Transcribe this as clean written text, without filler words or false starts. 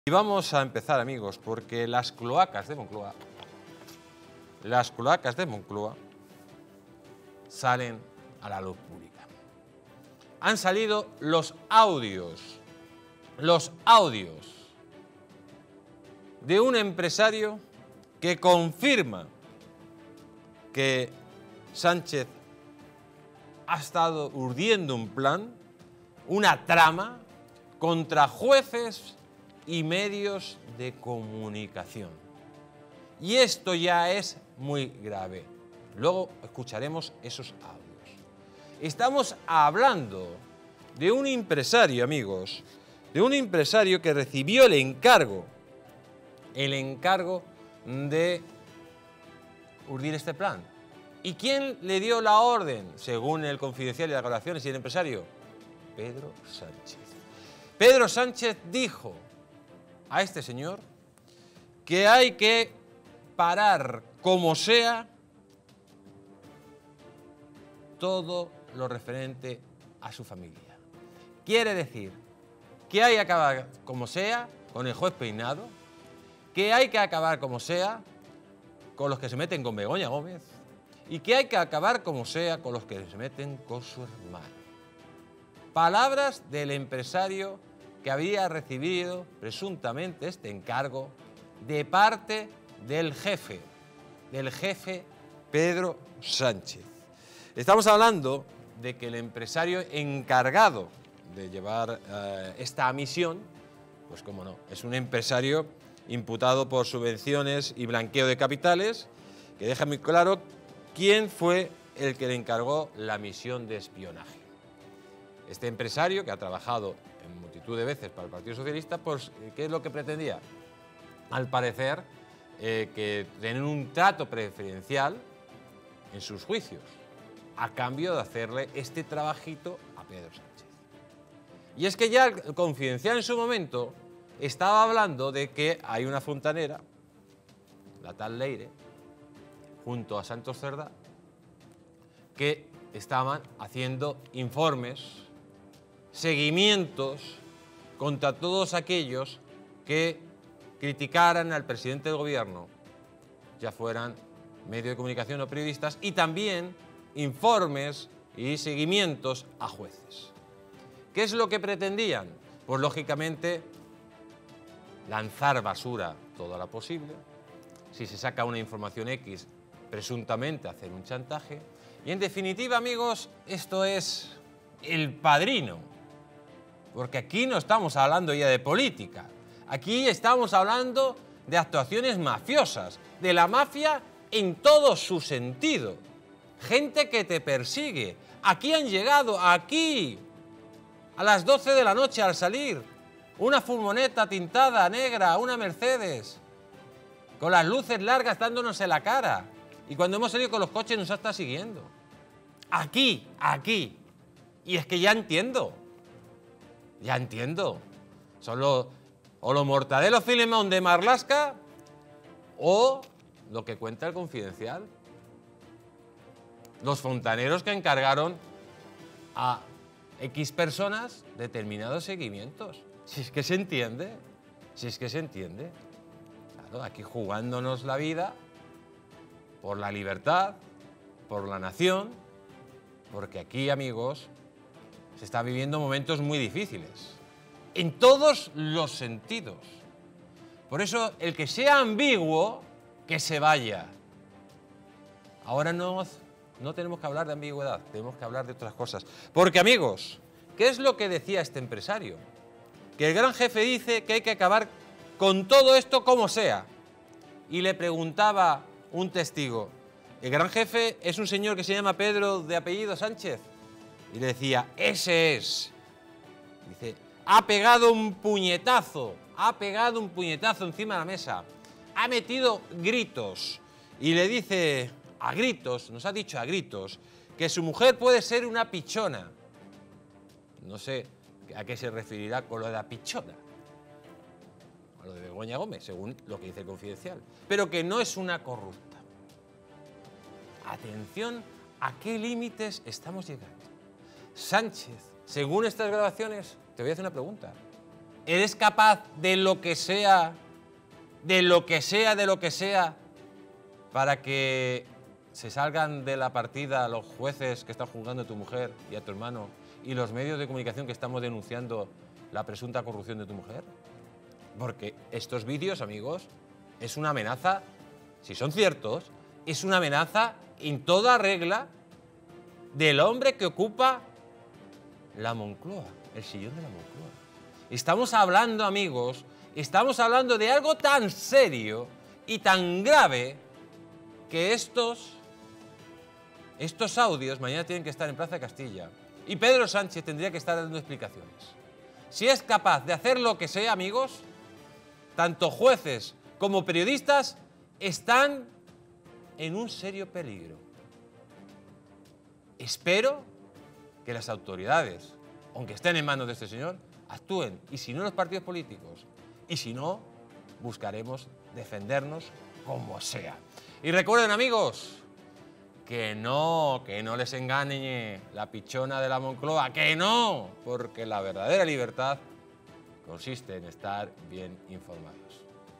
Y vamos a empezar, amigos, porque las cloacas de Moncloa salen a la luz pública. Han salido los audios de un empresario que confirma que Sánchez ha estado urdiendo un plan, una trama contra jueces y medios de comunicación. Y esto ya es muy grave. Luego escucharemos esos audios. Estamos hablando de un empresario, amigos, de un empresario que recibió el encargo de urdir este plan. ¿Y quién le dio la orden, según el Confidencial y las declaraciones y el empresario? Pedro Sánchez. Pedro Sánchez dijo a este señor que hay que parar como sea todo lo referente a su familia. Quiere decir que hay que acabar como sea con el juez Peinado, que hay que acabar como sea con los que se meten con Begoña Gómez y que hay que acabar como sea con los que se meten con su hermano. Palabras del empresario que había recibido presuntamente este encargo de parte del jefe Pedro Sánchez. Estamos hablando de que el empresario encargado de llevar esta misión, pues cómo no, es un empresario imputado por subvenciones y blanqueo de capitales, que deja muy claro quién fue el que le encargó la misión de espionaje. Este empresario, que ha trabajado en multitud de veces para el Partido Socialista, pues, ¿qué es lo que pretendía? Al parecer, que tener un trato preferencial en sus juicios, a cambio de hacerle este trabajito a Pedro Sánchez. Y es que ya el Confidencial en su momento estaba hablando de que hay una fontanera, la tal Leire, junto a Santos Cerdá, que estaban haciendo informes, seguimientos contra todos aquellos que criticaran al presidente del gobierno, ya fueran medios de comunicación o periodistas, y también informes y seguimientos a jueces. ¿Qué es lo que pretendían? Pues lógicamente lanzar basura toda la posible. Si se saca una información X, presuntamente hacer un chantaje. Y en definitiva, amigos, esto es El Padrino. Porque aquí no estamos hablando ya de política. Aquí estamos hablando de actuaciones mafiosas, de la mafia en todo su sentido. Gente que te persigue. Aquí han llegado, aquí, a las 12 de la noche al salir, una furgoneta tintada negra, una Mercedes, con las luces largas dándonos en la cara. Y cuando hemos salido con los coches nos está siguiendo. Aquí. Y es que ya entiendo. Son o los Mortadelos Filemón de Marlaska o lo que cuenta el Confidencial. Los fontaneros que encargaron a X personas determinados seguimientos. Si es que se entiende. Claro, aquí jugándonos la vida por la libertad, por la nación, porque aquí, amigos, se están viviendo momentos muy difíciles, en todos los sentidos. Por eso, el que sea ambiguo, que se vaya. Ahora no tenemos que hablar de ambigüedad, tenemos que hablar de otras cosas. Porque, amigos, ¿qué es lo que decía este empresario? Que el gran jefe dice que hay que acabar con todo esto como sea. Y le preguntaba un testigo, ¿el gran jefe es un señor que se llama Pedro de apellido Sánchez? Y le decía, ese es. Dice, ha pegado un puñetazo encima de la mesa. Ha metido gritos. Y le dice, a gritos, nos ha dicho a gritos, que su mujer puede ser una pichona. No sé a qué se referirá con lo de la pichona. A lo de Begoña Gómez, según lo que dice el Confidencial. Pero que no es una corrupta. Atención a qué límites estamos llegando. Sánchez, según estas grabaciones, te voy a hacer una pregunta. ¿Eres capaz de lo que sea, de lo que sea, de lo que sea, para que se salgan de la partida los jueces que están juzgando a tu mujer y a tu hermano y los medios de comunicación que estamos denunciando la presunta corrupción de tu mujer? Porque estos vídeos, amigos, es una amenaza, si son ciertos, es una amenaza en toda regla del hombre que ocupa la Moncloa, el sillón de la Moncloa. Estamos hablando, amigos, estamos hablando de algo tan serio y tan grave que estos audios mañana tienen que estar en Plaza de Castilla y Pedro Sánchez tendría que estar dando explicaciones. Si es capaz de hacer lo que sea, amigos, tanto jueces como periodistas están en un serio peligro. Espero que las autoridades, aunque estén en manos de este señor, actúen, y si no los partidos políticos, y si no, buscaremos defendernos como sea. Y recuerden, amigos, que no les engañe la pichona de la Moncloa, que no, porque la verdadera libertad consiste en estar bien informados.